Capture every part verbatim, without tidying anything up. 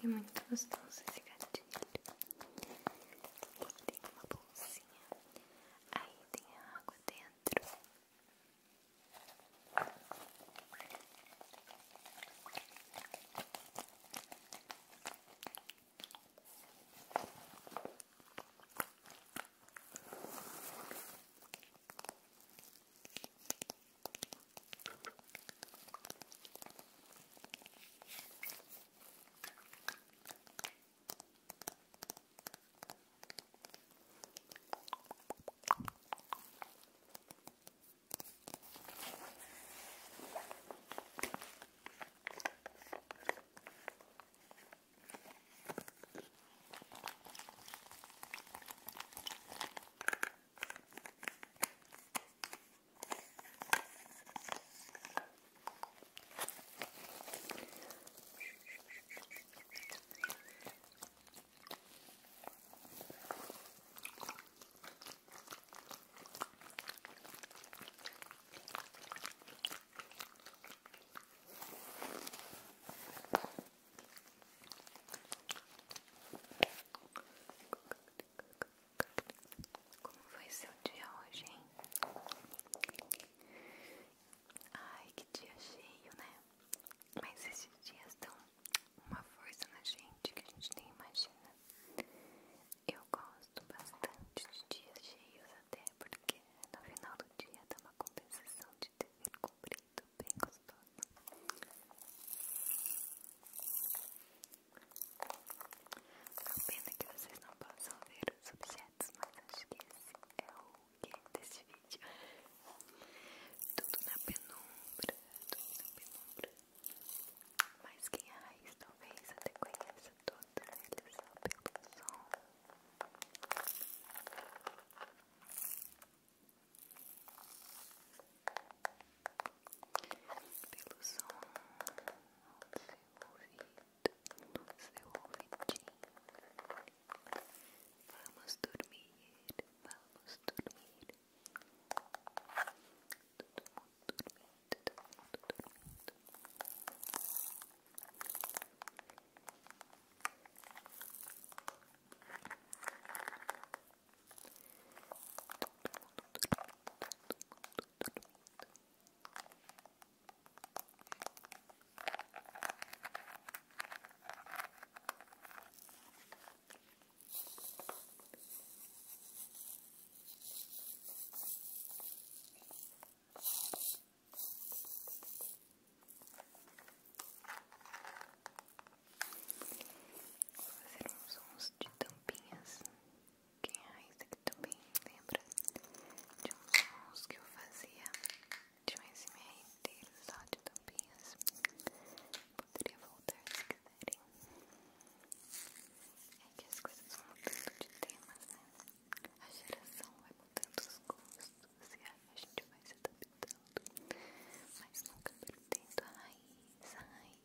E muito gostoso esse gatilho. Tem uma bolsinha. Aí tem água dentro. Como foi seu dia hoje, hein? Ai, que dia cheio, né? Mas esses dias dão uma força na gente que a gente nem imagina. Eu gosto bastante de dias cheios até, porque no final do dia dá uma compensação de dever cumprido, bem gostoso. A pena que vocês não possam ver os objetos, mas acho que esse é o que desse vídeo. Tudo na penumbra, tudo na penumbra. Mas quem é raiz talvez até conheça todos eles só pelo som. Pelo som no seu ouvido, no seu ouvidinho. Vamos dormir, vamos dormir. Todo mundo dormindo, todo mundo dormindo. Vou fazer uns sons de tampinhas. Quem é raiz aqui também lembra de uns sons que eu fazia de um S M R inteiro só de tampinhas. Poderia voltar se quiserem. É que as coisas vão mudando de temas, né? A geração vai mudando os gostos e a gente vai se adaptando, mas nunca perdendo a raiz, a raiz.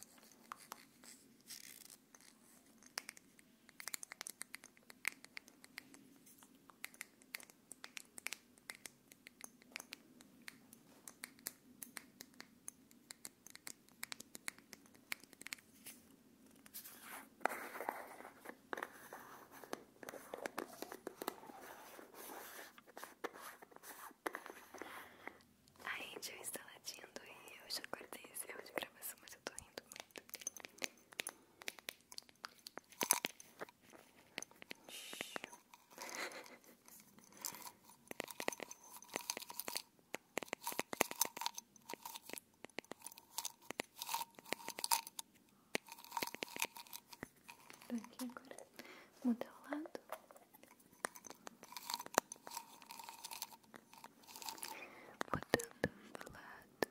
Ai, gente, eu estou latindo e eu já cortei esse áudio de gravação, mas eu tô rindo muito. Tô aqui agora. Muda o lado. Mudando do lado.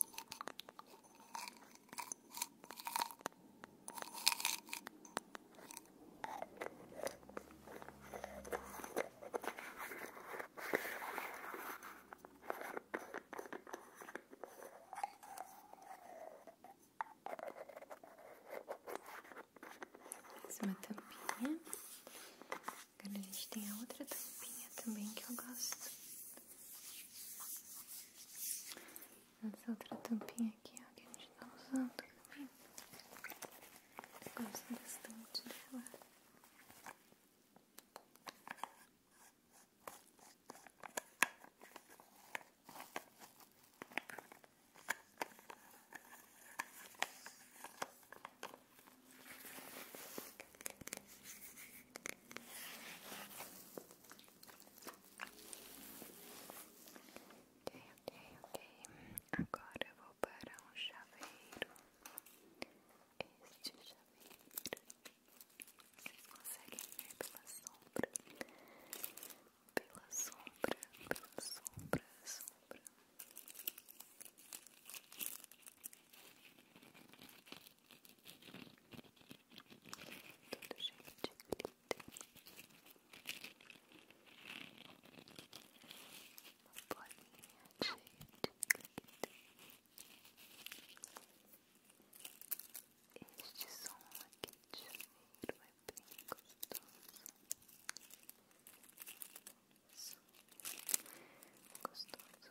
Essa é uma tampinha. Agora a gente tem a outra tampinha também que eu gosto. Essa outra tampinha aqui, ó, que a gente tá usando também. gosto bastante dela. Ok, ok, ok. Agora eu vou para um chaveiro. Este chaveiro, vocês conseguem ver pela sombra, pela sombra, pela sombra, sombra. Todo cheio de glitter. Uma bolinha cheia de glitter. Este som aqui de janeiro é bem gostoso. Som gostoso.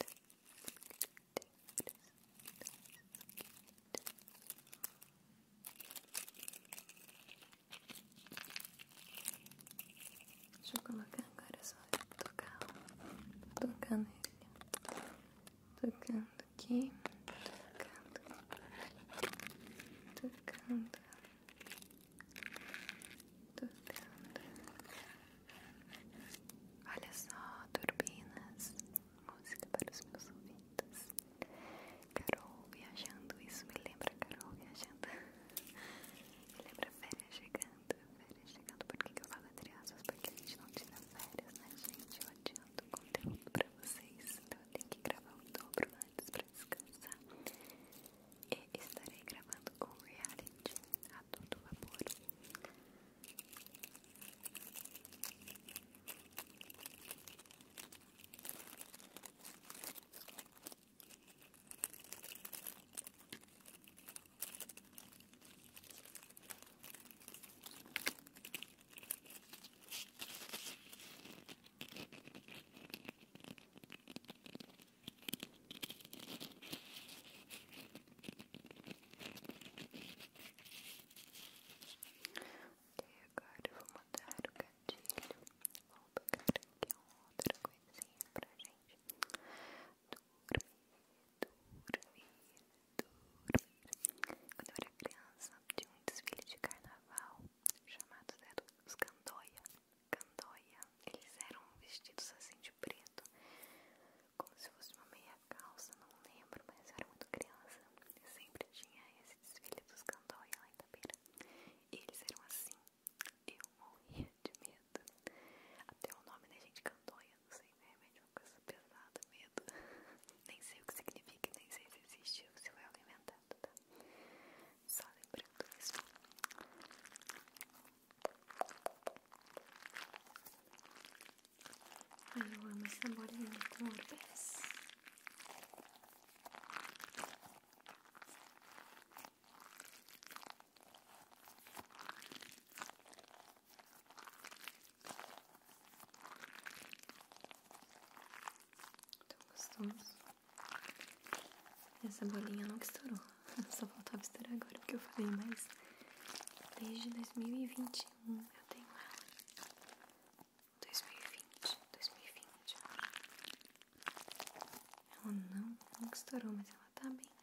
Deixa eu colocar agora só tocar, tocar nele. Tocando aqui, tocando, tocando, tocando. Olha só, turbinas, música para os meus ouvidos. Carol viajando, isso me lembra Carol viajando. Me lembra férias chegando, férias chegando. Por que que eu falo entre aspas? Porque a gente não tira férias, né, gente? Eu adianto conteúdo pra vocês, então eu tenho que gravar o dobro antes pra descansar. E estarei gravando o reality a todo vapor. Ok, agora eu vou mudar o gatilho. Vou pegar aqui uma outra coisinha pra gente dormir, dormir, dormir. Quando eu era criança, tinha um desfile de carnaval chamado era os Candoia. Candoia. Eles eram vestidos assim de preto, como se fosse uma meia calça, não lembro, mas eu era muito criança. Eu sempre tinha esse desfile dos Candoia lá em Itapeira. E eles eram assim. Eu morria de medo. Até o nome, né, gente? Candoia, não sei, é realmente uma coisa pesada, medo. Nem sei o que significa, nem sei se existe ou se foi algo inventado, tá? Só lembrando isso. Ai, eu amo essa bolinha com orbes. Tão gostoso. Essa bolinha nunca estourou. Só faltava estourar agora porque eu falei, mas desde dois mil e vinte e um eu tenho ela. dois mil e vinte, dois mil e vinte. Ela não, nunca estourou, mas ela tá bem